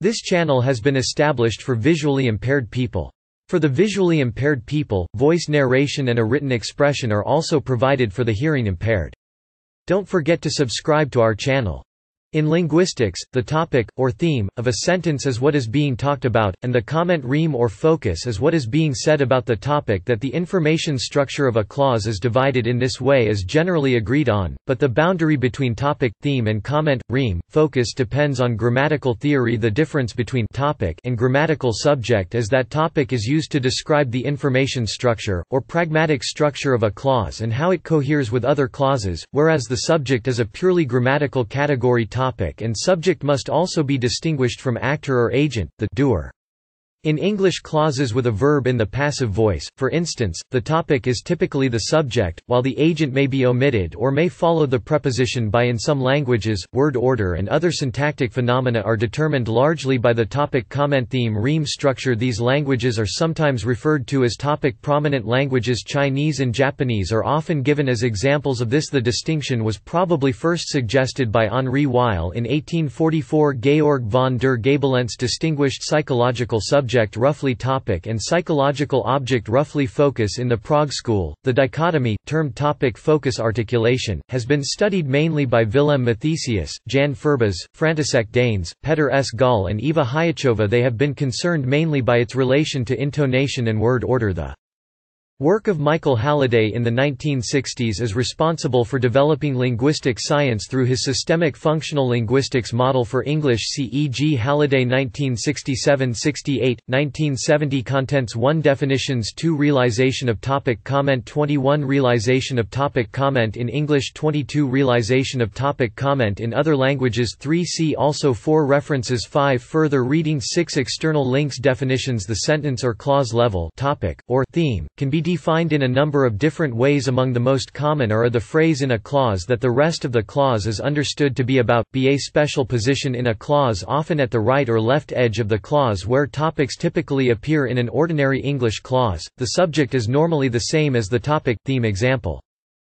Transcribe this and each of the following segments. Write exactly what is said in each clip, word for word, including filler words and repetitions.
This channel has been established for visually impaired people. For the visually impaired people, voice narration and a written expression are also provided for the hearing impaired. Don't forget to subscribe to our channel. In linguistics, the topic, or theme, of a sentence is what is being talked about, and the comment rheme or focus is what is being said about the topic. That the information structure of a clause is divided in this way is generally agreed on, but the boundary between topic, theme and comment, rheme, focus depends on grammatical theory. The difference between topic and grammatical subject is that topic is used to describe the information structure, or pragmatic structure of a clause and how it coheres with other clauses, whereas the subject is a purely grammatical category. Topic and subject must also be distinguished from actor or agent, the doer. In English clauses with a verb in the passive voice, for instance, the topic is typically the subject, while the agent may be omitted or may follow the preposition by. In some languages, word order and other syntactic phenomena are determined largely by the topic comment theme rheme structure. These languages are sometimes referred to as topic prominent languages. Chinese and Japanese are often given as examples of this. The distinction was probably first suggested by Henri Weil in eighteen forty-four. Georg von der Gabelentz distinguished psychological subject roughly topic and psychological object roughly focus in the Prague School. The dichotomy, termed topic-focus articulation, has been studied mainly by Willem Mathesius, Jan Ferbas, František Danes, Petr S. Gall and Eva Hayachova. They have been concerned mainly by its relation to intonation and word order. The work of Michael Halliday in the nineteen sixties is responsible for developing linguistic science through his systemic functional linguistics model for English. C E G Halliday nineteen sixty-seven sixty-eight, nineteen seventy. Contents one. Definitions two. Realization of topic comment twenty-one. Realization of topic comment in English twenty-two. Realization of topic comment in other languages three. See also four. References five. Further reading six. External links. Definitions. The sentence or clause level topic, or theme, can be defined in a number of different ways. Among the most common are: a the phrase in a clause that the rest of the clause is understood to be about, b a special position in a clause often at the right or left edge of the clause where topics typically appear in an ordinary English clause. The subject is normally the same as the topic theme. Example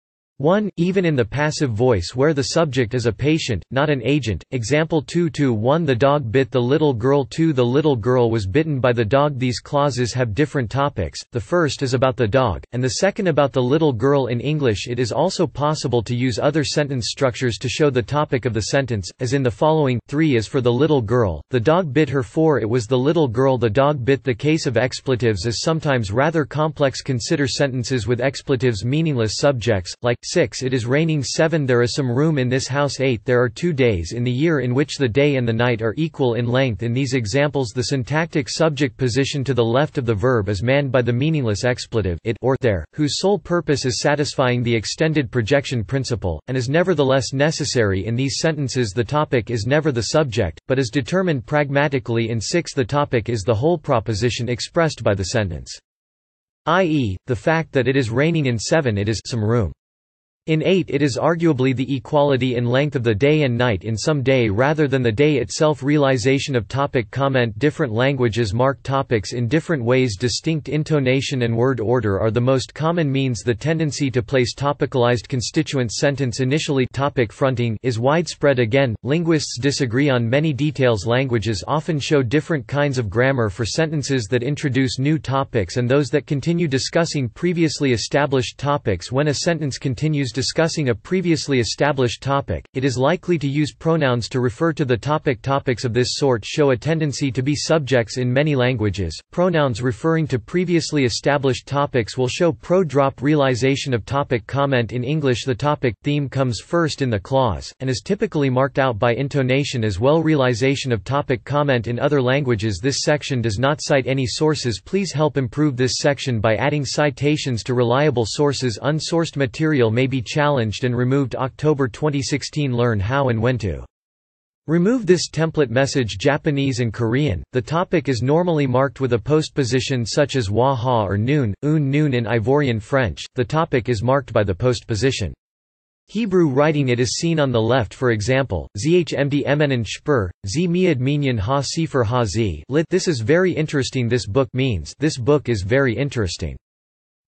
one. Even in the passive voice where the subject is a patient, not an agent. Example two to one. The dog bit the little girl. two. The little girl was bitten by the dog. These clauses have different topics. The first is about the dog, and the second about the little girl. In English it is also possible to use other sentence structures to show the topic of the sentence, as in the following. three is for the little girl. The dog bit her. four. It was the little girl the dog bit. The case of expletives is sometimes rather complex. Consider sentences with expletives meaningless subjects, like six. It is raining. seven. There is some room in this house. eight. There are two days in the year in which the day and the night are equal in length. In these examples the syntactic subject position to the left of the verb is manned by the meaningless expletive it or there, whose sole purpose is satisfying the extended projection principle, and is nevertheless necessary in these sentences. The topic is never the subject, but is determined pragmatically. In six. The topic is the whole proposition expressed by the sentence, that is, the fact that it is raining. In seven. It is some room. In eight it is arguably the equality in length of the day and night in some day rather than the day itself. Realization of topic comment. Different languages mark topics in different ways. Distinct intonation and word order are the most common means. The tendency to place topicalized constituent sentence initially topic fronting is widespread. Again, linguists disagree on many details. Languages often show different kinds of grammar for sentences that introduce new topics and those that continue discussing previously established topics. When a sentence continues discussing a previously established topic, it is likely to use pronouns to refer to the topic. Topics of this sort show a tendency to be subjects in many languages. Pronouns referring to previously established topics will show pro-drop. Realization of topic comment. In English the topic theme comes first in the clause, and is typically marked out by intonation as well. Realization of topic comment. In other languages this section does not cite any sources. Please help improve this section by adding citations to reliable sources. Unsourced material may be challenged and removed. October twenty sixteen. Learn how and when to remove this template message. Japanese and Korean, the topic is normally marked with a postposition such as wa ha or noon, un noon. In Ivorian French, the topic is marked by the postposition. Hebrew writing it is seen on the left. For example, zhmd emenen shper, z miad minyan ha sefer ha z lit. This is very interesting. This book means this book is very interesting.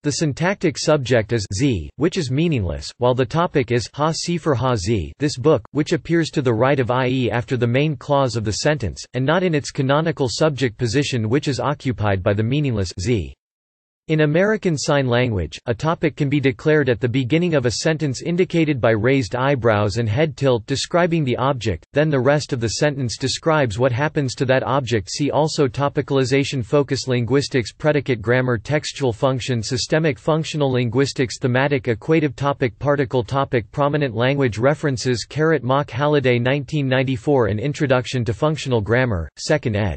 The syntactic subject is z, which is meaningless, while the topic is ha sefer ha z, this book, which appears to the right of I E after the main clause of the sentence, and not in its canonical subject position, which is occupied by the meaningless z. In American Sign Language, a topic can be declared at the beginning of a sentence indicated by raised eyebrows and head tilt describing the object, then the rest of the sentence describes what happens to that object. See also topicalization, focus linguistics, predicate grammar, textual function, systemic functional linguistics, thematic, equative, topic, particle, topic, prominent language references. Mock Halliday nineteen ninety-four, An Introduction to Functional Grammar, second ed.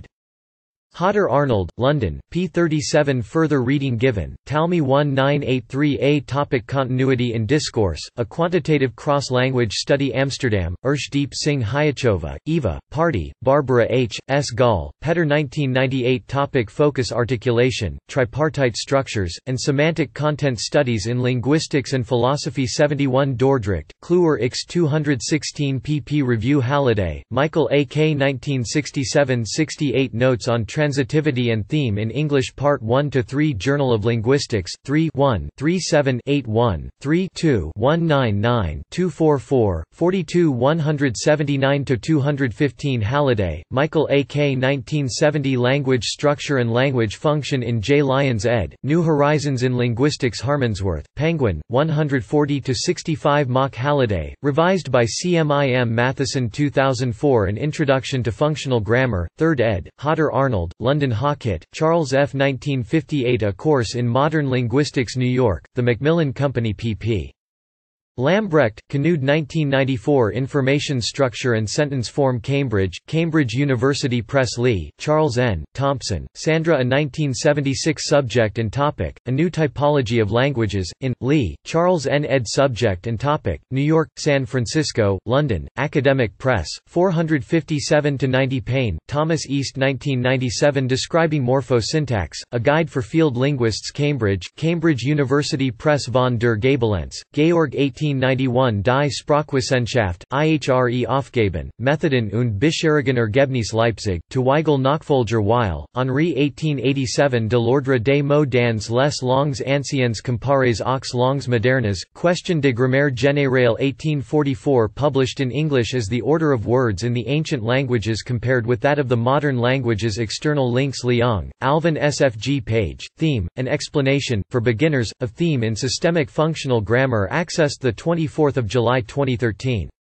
Hodder Arnold, London, p thirty-seven. Further reading given, Talmy nineteen eighty-three A. Topic: Continuity in Discourse, A Quantitative Cross-Language Study. Amsterdam, Urshdeep Singh Hyachova, Eva, Party, Barbara H. S. Gall, Petter nineteen ninety-eight. Topic: Focus, Articulation, Tripartite Structures, and Semantic Content Studies in Linguistics and Philosophy. seventy-one. Dordrecht, Kluwer X two sixteen pp. Review. Halliday, Michael A. K. nineteen sixty-seven sixty-eight. Notes on Transitivity and Theme in English. Part one to three. Journal of Linguistics, three one, thirty-seven, eighty-one, three two, one ninety-nine, two forty-four, forty-two. one seventy-nine to two fifteen. Halliday, Michael A. K. nineteen seventy. Language Structure and Language Function in J. Lyons ed., New Horizons in Linguistics. Harmonsworth, Penguin, one forty to sixty-five. Mock Halliday, revised by C M I M Matheson two thousand four. An Introduction to Functional Grammar, third ed., Hodder Arnold, London. Hawkett, Charles F. nineteen fifty-eight. A Course in Modern Linguistics. New York, The Macmillan Company. pp. Lambrecht, Knud nineteen ninety-four. Information Structure and Sentence Form. Cambridge, Cambridge University Press. Lee, Charles N., Thompson, Sandra. A nineteen seventy-six. Subject and Topic, A New Typology of Languages, in, Lee, Charles N. ed. Subject and Topic, New York, San Francisco, London, Academic Press, four fifty-seven to ninety. Payne, Thomas East nineteen ninety-seven. Describing Morphosyntax, A Guide for Field Linguists. Cambridge, Cambridge University Press. Von der Gabelentz, Georg eighteen ninety-one. Die Sprachwissenschaft, ihre Aufgaben, Methoden und Bisherigen Ergebnis. Leipzig, Tweigel Nachfolger Weil, Henri eighteen eighty-seven. De l'ordre des mots dans les langues anciennes comparées aux langues modernes, Question de grammaire générale. eighteen forty-four. Published in English as The Order of Words in the Ancient Languages compared with that of the Modern Languages. External links. Liang, Alvin. S F G. Page, Theme, An Explanation, for Beginners, of Theme in Systemic Functional Grammar. Accessed the twenty-fourth of July twenty thirteen.